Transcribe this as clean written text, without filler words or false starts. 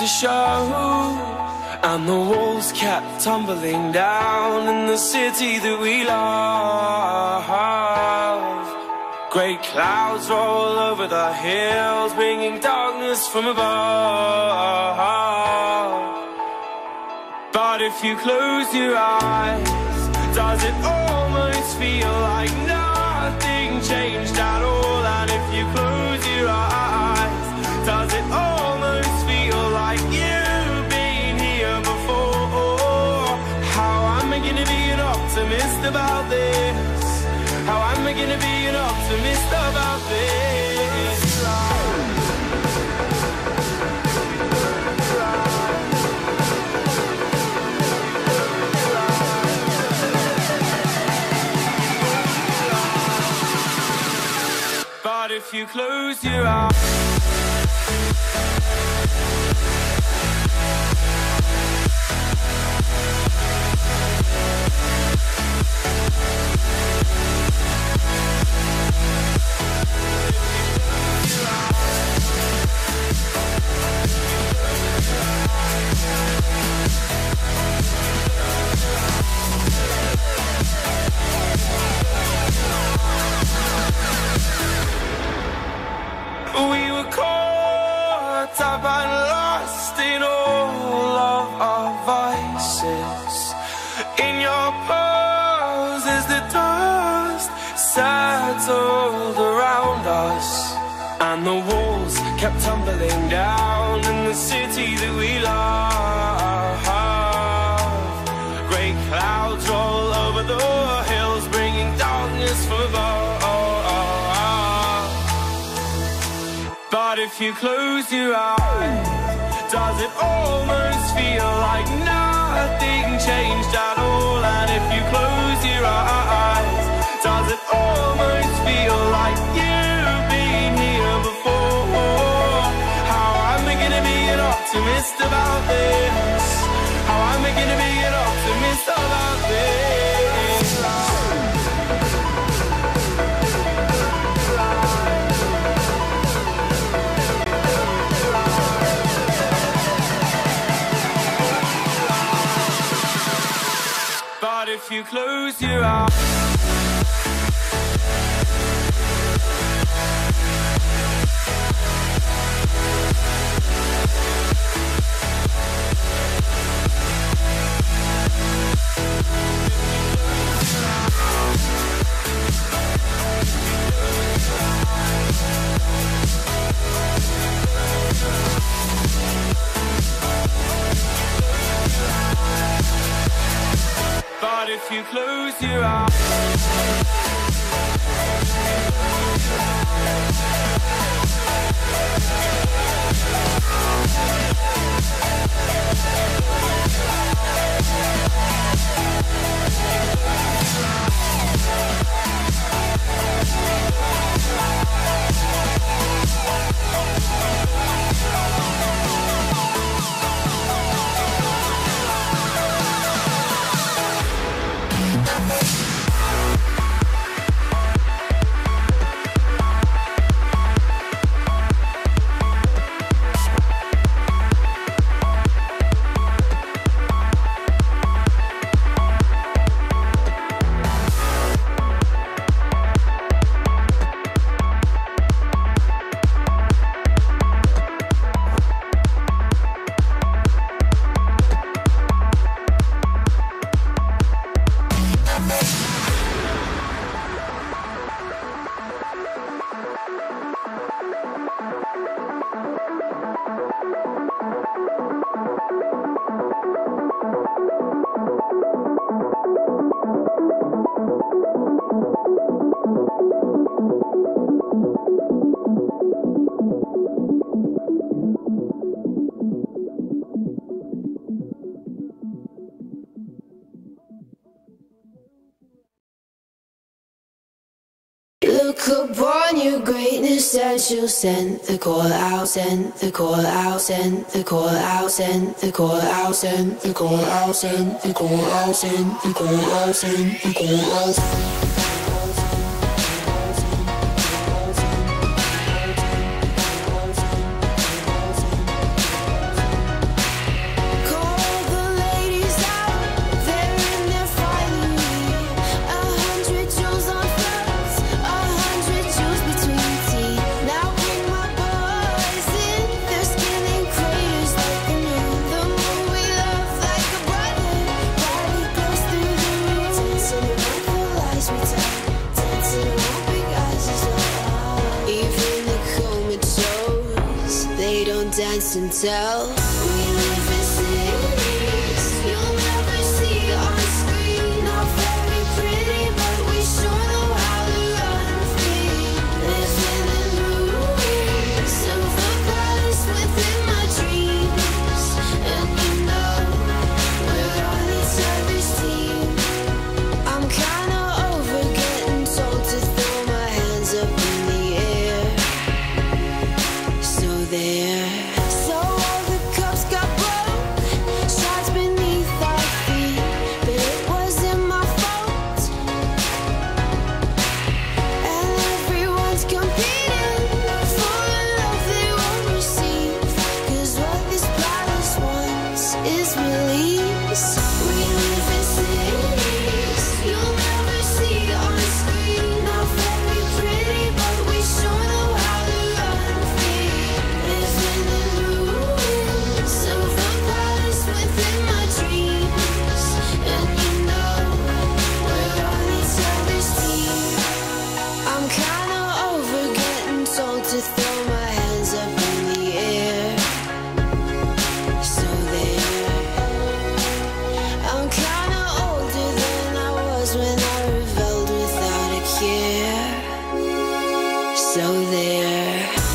to show, and the walls kept tumbling down in the city that we love. Great clouds roll over the hills, bringing darkness from above. But if you close your eyes, does it almost feel like nothing changed at all? And if you close your eyes, does it almost feel like you've been here before? How am I gonna be an optimist about this? How am I gonna be an optimist about this? But if you close your eyes, we were caught up and lost in all of our vices. In your pose as the dust settled around us, and the walls kept tumbling down in the city that we love. Great clouds roll over the hills, bringing darkness from above. But if you close your eyes, does it almost feel like nothing changed at all? And if you close your eyes, does it almost feel like you've been here before? How am I gonna be an optimist about this? How am I gonna be an optimist about this? But if you close your eyes, but if you close your eyes, Look upon your greatness that you sent the call out, sent the call out, sent the call out, sent the call out, sent the call out, sent the call out, sent the call out, sent the call out. and tell. We live in cities you'll never see on screen. Not very pretty, but we sure know how to run free. Living in ruins of the palace within my dreams. And you know we're on each other's team. I'm kinda over getting told to throw my hands up in the air. So there. So all the cups got broke, shards beneath our feet, but it wasn't my fault. And everyone's competing for a love they won't receive, 'cause what this palace wants is release. We live in cities you'll never see on screen. Not very pretty, but we sure know how to run free. Living in ruins of the palace within my dreams. And you know we're on each other's team. I'm kinda over getting told to throw my hands up in the air. So there. I'm kinda older than I was when I rebelled without a care. So there.